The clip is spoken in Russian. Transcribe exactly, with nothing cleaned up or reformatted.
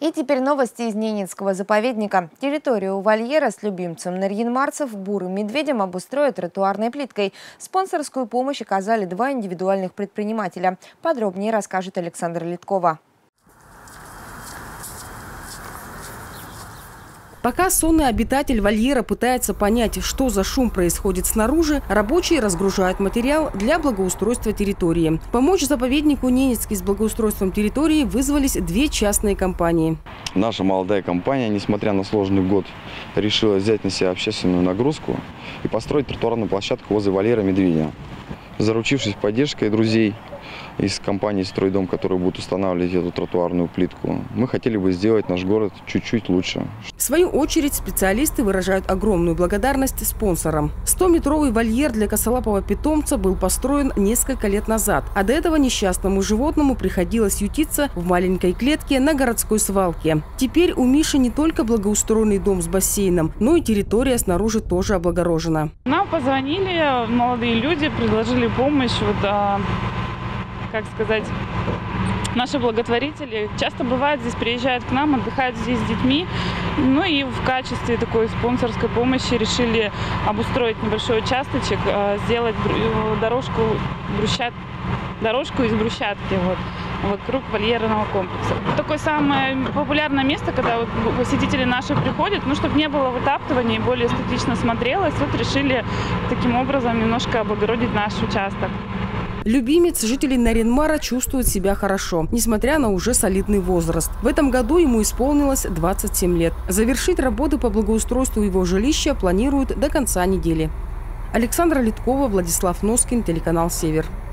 И теперь новости из Ненецкого заповедника. Территорию вольера с любимцем нарьян-марцев бурым медведем обустроят тротуарной плиткой. Спонсорскую помощь оказали два индивидуальных предпринимателя. Подробнее расскажет Александра Литкова. Пока сонный обитатель вольера пытается понять, что за шум происходит снаружи, рабочие разгружают материал для благоустройства территории. Помочь заповеднику Ненецкий с благоустройством территории вызвались две частные компании. Наша молодая компания, несмотря на сложный год, решила взять на себя общественную нагрузку и построить тротуарную площадку возле вольера медведя. Заручившись поддержкой друзей из компании «Стройдом», которые будут устанавливать эту тротуарную плитку, мы хотели бы сделать наш город чуть-чуть лучше. В свою очередь специалисты выражают огромную благодарность спонсорам. стометровый вольер для косолапого питомца был построен несколько лет назад, а до этого несчастному животному приходилось ютиться в маленькой клетке на городской свалке. Теперь у Миши не только благоустроенный дом с бассейном, но и территория снаружи тоже облагорожена. Нам позвонили молодые люди, предложили помощь. Вот, а, как сказать, наши благотворители часто бывают здесь, приезжают к нам, отдыхают здесь с детьми. Ну и в качестве такой спонсорской помощи решили обустроить небольшой участочек, сделать дорожку, брусчат, дорожку из брусчатки вот, вокруг вольерного комплекса. Такое самое популярное место, когда вот посетители наши приходят, ну, чтобы не было вытаптывания и более эстетично смотрелось, вот решили таким образом немножко облагородить наш участок. Любимец жителей Нарьян-Мара чувствует себя хорошо, несмотря на уже солидный возраст. В этом году ему исполнилось двадцать семь лет. Завершить работы по благоустройству его жилища планируют до конца недели. Александра Литкова, Владислав Носкин, телеканал «Север».